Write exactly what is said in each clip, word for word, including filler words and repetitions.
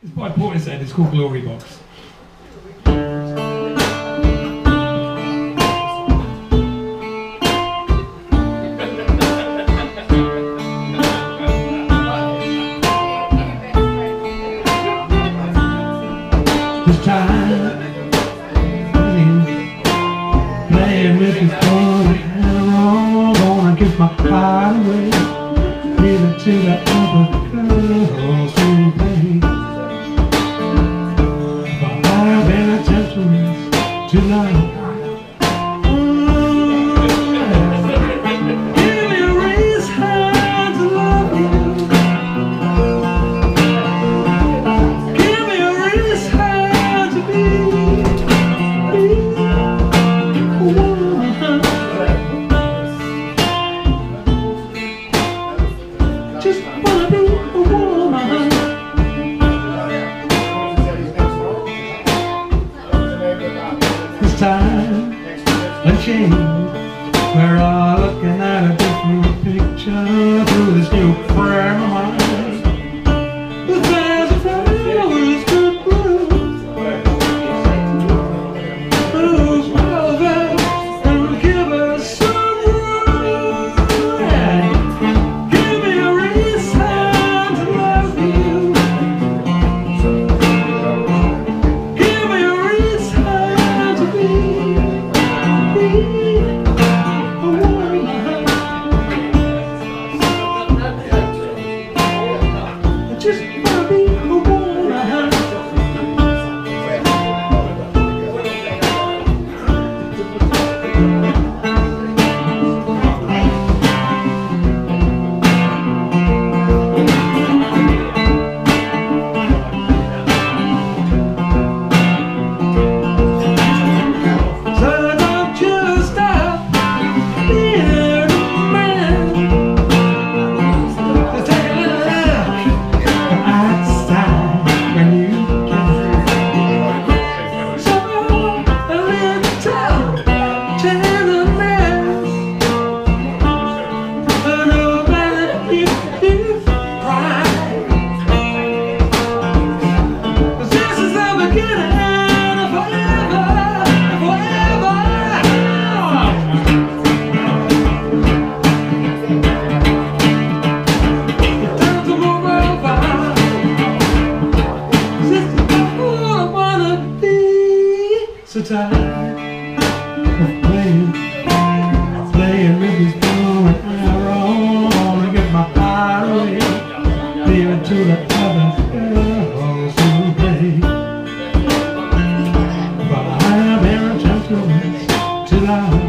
It's by Portishead, it's called Glory Box. This time, playing with this boy, and I'm gonna give my heart away, give it to the other girls who play. But I've been a gentleman too long. Give me a reason to love you. Give me a reason to be, be a woman. Just wanna be a woman. This time a change. We're all looking at a different picture through this new frame of mind. But there's a flowers could bloom, move over and give us some room. Give me a reason to love you. Give me a reason to be, be a woman. I just wanna be a woman. So don't you stop being a man. Just take a little look outside when you can. So a little tenderness, but no matter if you cry, 'cause this is the beginning of forever, forever. It's time to move over. 'Cause this is who I wanna be. So tired of playing, playing with this bow and arrow. Wanna get my heart away, leave it to the other girls who play. But I've been a gentleman too long.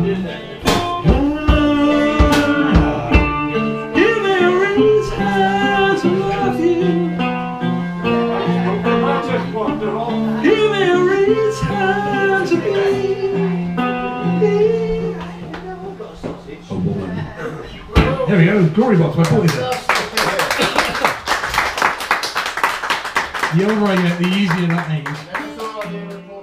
Give me a reason to love you. Give me a reason to be, be a woman. There we go, Glory Box by Portishead. The older I get, the easier that names.